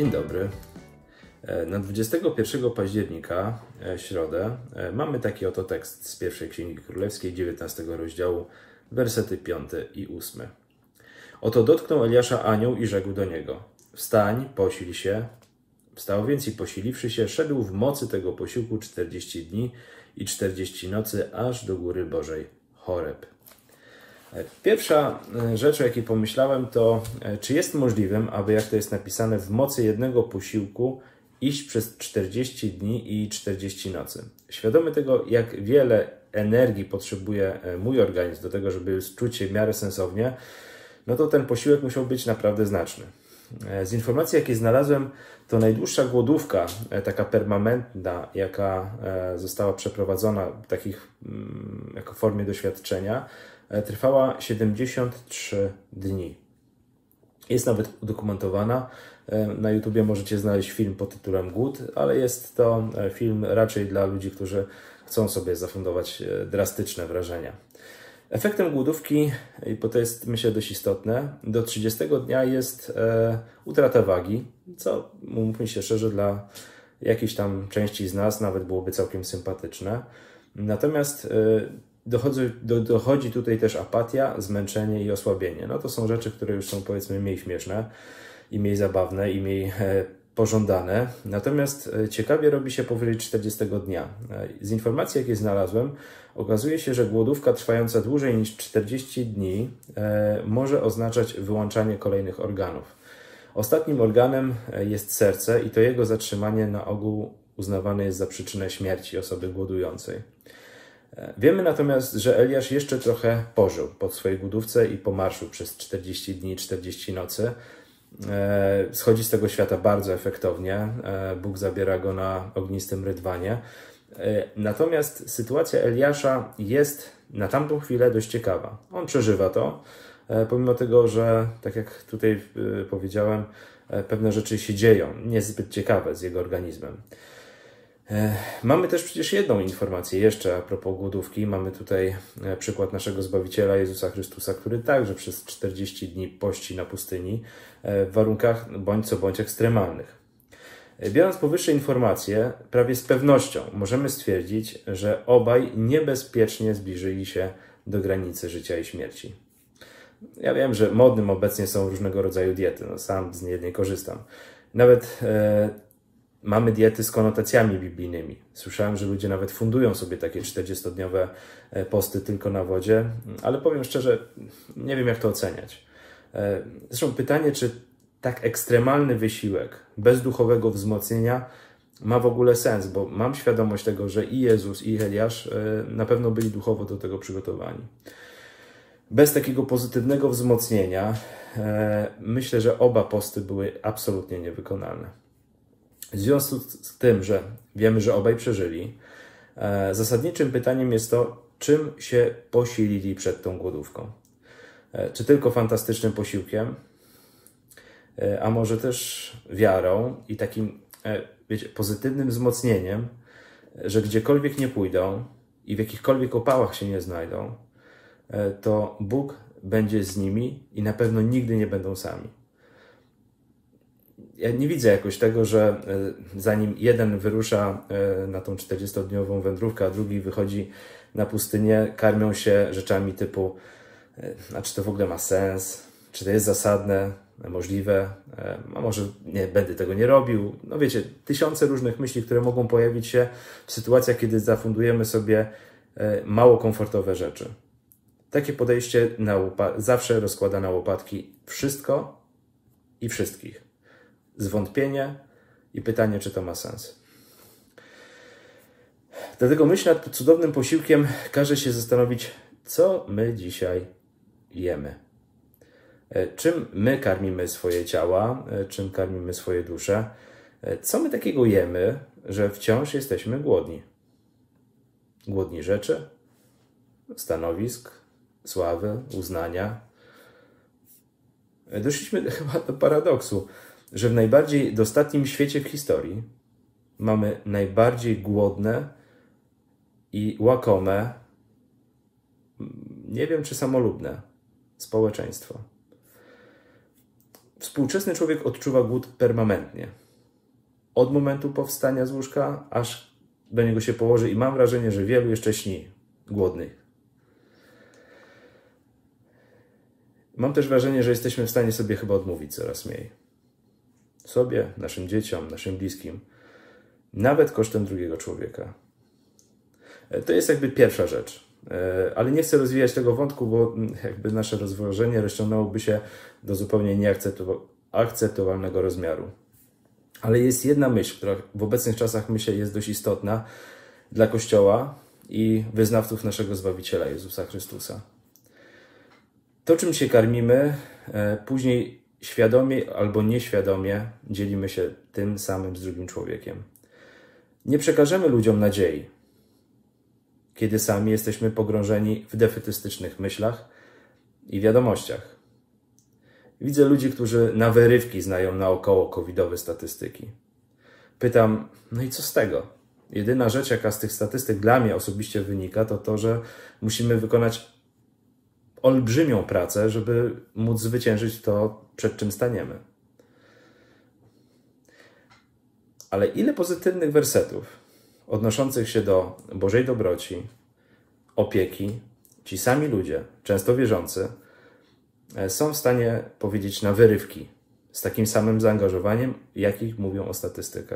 Dzień dobry. Na 21 października, środę, mamy taki oto tekst z pierwszej Księgi Królewskiej, 19 rozdziału, wersety 5 i 8. Oto dotknął Eliasza anioł i rzekł do niego: wstań, posil się. Wstał więc i posiliwszy się, szedł w mocy tego posiłku 40 dni i 40 nocy, aż do góry Bożej Choreb. Pierwsza rzecz, o jakiej pomyślałem, to czy jest możliwym, aby, jak to jest napisane, w mocy jednego posiłku iść przez 40 dni i 40 nocy. Świadomy tego, jak wiele energii potrzebuje mój organizm do tego, żeby czuć się w miarę sensownie, no to ten posiłek musiał być naprawdę znaczny. Z informacji, jakie znalazłem, to najdłuższa głodówka, taka permanentna, jaka została przeprowadzona jako formie doświadczenia, trwała 73 dni. Jest nawet udokumentowana. Na YouTubie możecie znaleźć film pod tytułem Głód, ale jest to film raczej dla ludzi, którzy chcą sobie zafundować drastyczne wrażenia. Efektem głodówki, bo to jest, myślę, dość istotne, do 30 dnia jest utrata wagi, co, mówmy się szczerze, dla jakiejś tam części z nas nawet byłoby całkiem sympatyczne. Natomiast dochodzi tutaj też apatia, zmęczenie i osłabienie. No to są rzeczy, które już są, powiedzmy, mniej śmieszne i mniej zabawne i mniej pożądane. Natomiast ciekawie robi się powyżej 40 dnia. Z informacji, jakie znalazłem, okazuje się, że głodówka trwająca dłużej niż 40 dni może oznaczać wyłączanie kolejnych organów. Ostatnim organem jest serce i to jego zatrzymanie na ogół uznawane jest za przyczynę śmierci osoby głodującej. Wiemy natomiast, że Eliasz jeszcze trochę pożył po swojej głodówce i po marszu przez 40 dni i 40 nocy. Schodzi z tego świata bardzo efektownie. Bóg zabiera go na ognistym rydwanie. Natomiast sytuacja Eliasza jest na tamtą chwilę dość ciekawa. On przeżywa to, pomimo tego, że, tak jak tutaj powiedziałem, pewne rzeczy się dzieją, niezbyt ciekawe z jego organizmem. Mamy też przecież jedną informację jeszcze a propos głodówki. Mamy tutaj przykład naszego Zbawiciela Jezusa Chrystusa, który także przez 40 dni pości na pustyni w warunkach bądź co bądź ekstremalnych. Biorąc powyższe informacje, prawie z pewnością możemy stwierdzić, że obaj niebezpiecznie zbliżyli się do granicy życia i śmierci. Ja wiem, że modnym obecnie są różnego rodzaju diety. No, sam z jednej korzystam. Nawet mamy diety z konotacjami biblijnymi. Słyszałem, że ludzie nawet fundują sobie takie 40-dniowe posty tylko na wodzie, ale powiem szczerze, nie wiem, jak to oceniać. Zresztą pytanie, czy tak ekstremalny wysiłek bez duchowego wzmocnienia ma w ogóle sens, bo mam świadomość tego, że i Jezus, i Eliasz na pewno byli duchowo do tego przygotowani. Bez takiego pozytywnego wzmocnienia myślę, że oba posty były absolutnie niewykonalne. W związku z tym, że wiemy, że obaj przeżyli, zasadniczym pytaniem jest to, czym się posilili przed tą głodówką. Czy tylko fantastycznym posiłkiem, a może też wiarą i takim, wiecie, pozytywnym wzmocnieniem, że gdziekolwiek nie pójdą i w jakichkolwiek opałach się nie znajdą, to Bóg będzie z nimi i na pewno nigdy nie będą sami. Ja nie widzę jakoś tego, że zanim jeden wyrusza na tą 40-dniową wędrówkę, a drugi wychodzi na pustynię, karmią się rzeczami typu, a czy to w ogóle ma sens, czy to jest zasadne, możliwe, a może nie, będę tego nie robił. No wiecie, tysiące różnych myśli, które mogą pojawić się w sytuacjach, kiedy zafundujemy sobie mało komfortowe rzeczy. Takie podejście zawsze rozkłada na łopatki wszystko i wszystkich. Zwątpienie i pytanie, czy to ma sens. Dlatego myśl nad cudownym posiłkiem każe się zastanowić, co my dzisiaj jemy. Czym my karmimy swoje ciała, czym karmimy swoje dusze. Co my takiego jemy, że wciąż jesteśmy głodni. Głodni rzeczy, stanowisk, sławy, uznania. Doszliśmy chyba do paradoksu, że w najbardziej dostatnim świecie w historii mamy najbardziej głodne i łakome, nie wiem czy samolubne, społeczeństwo. Współczesny człowiek odczuwa głód permanentnie. Od momentu powstania z łóżka, aż do niego się położy i mam wrażenie, że wielu jeszcze śni głodnych. Mam też wrażenie, że jesteśmy w stanie sobie chyba odmówić coraz mniej. Sobie, naszym dzieciom, naszym bliskim. Nawet kosztem drugiego człowieka. To jest jakby pierwsza rzecz. Ale nie chcę rozwijać tego wątku, bo jakby nasze rozwożenie rozciągnęłoby się do zupełnie nieakceptowalnego rozmiaru. Ale jest jedna myśl, która w obecnych czasach, myślę, jest dość istotna dla Kościoła i wyznawców naszego Zbawiciela Jezusa Chrystusa. To, czym się karmimy, później świadomie albo nieświadomie dzielimy się tym samym z drugim człowiekiem. Nie przekażemy ludziom nadziei, kiedy sami jesteśmy pogrążeni w defetystycznych myślach i wiadomościach. Widzę ludzi, którzy na wyrywki znają naokoło covidowe statystyki. Pytam, no i co z tego? Jedyna rzecz, jaka z tych statystyk dla mnie osobiście wynika, to to, że musimy wykonać olbrzymią pracę, żeby móc zwyciężyć to, przed czym staniemy. Ale ile pozytywnych wersetów odnoszących się do Bożej dobroci, opieki, ci sami ludzie, często wierzący, są w stanie powiedzieć na wyrywki z takim samym zaangażowaniem, jakich mówią o statystykach.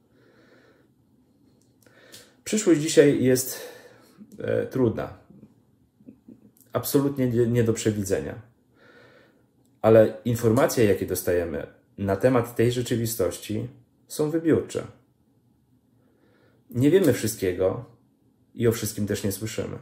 Przyszłość dzisiaj jest trudna. Absolutnie nie do przewidzenia. Ale informacje, jakie dostajemy na temat tej rzeczywistości, są wybiórcze. Nie wiemy wszystkiego i o wszystkim też nie słyszymy.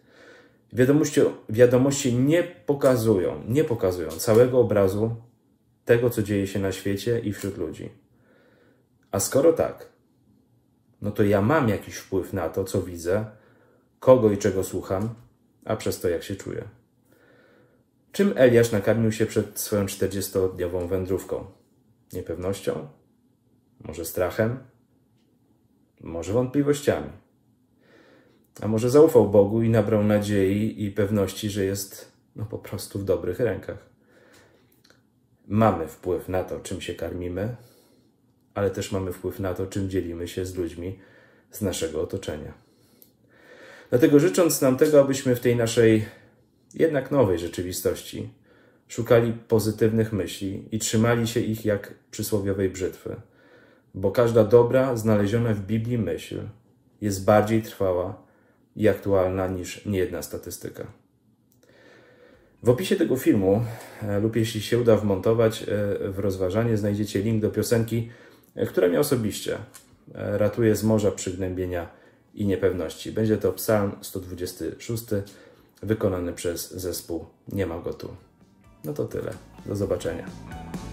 Wiadomości nie pokazują całego obrazu tego, co dzieje się na świecie i wśród ludzi. A skoro tak, no to ja mam jakiś wpływ na to, co widzę, kogo i czego słucham, a przez to jak się czuję. Czym Eliasz nakarmił się przed swoją 40-dniową wędrówką? Niepewnością? Może strachem? Może wątpliwościami? A może zaufał Bogu i nabrał nadziei i pewności, że jest po prostu w dobrych rękach? Mamy wpływ na to, czym się karmimy, ale też mamy wpływ na to, czym dzielimy się z ludźmi z naszego otoczenia. Dlatego życząc nam tego, abyśmy w tej naszej jednak nowej rzeczywistości szukali pozytywnych myśli i trzymali się ich jak przysłowiowej brzytwy, bo każda dobra, znaleziona w Biblii myśl jest bardziej trwała i aktualna niż niejedna statystyka. W opisie tego filmu lub jeśli się uda wmontować w rozważanie, znajdziecie link do piosenki, która mnie osobiście ratuje z morza przygnębienia i niepewności. Będzie to Psalm 126, wykonany przez zespół Nie ma go tu. No to tyle. Do zobaczenia.